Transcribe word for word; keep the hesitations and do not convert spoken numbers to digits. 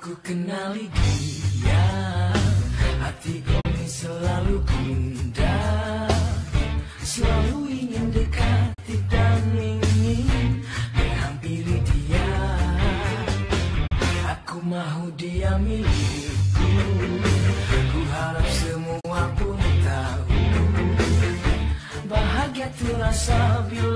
Aku kenali dia, hatiku ini selalu gundah, selalu ingin dekati dan ingin menghampiri dia. Aku mau dia milikku, ku harap semua pun tahu. Bahagia terasa bila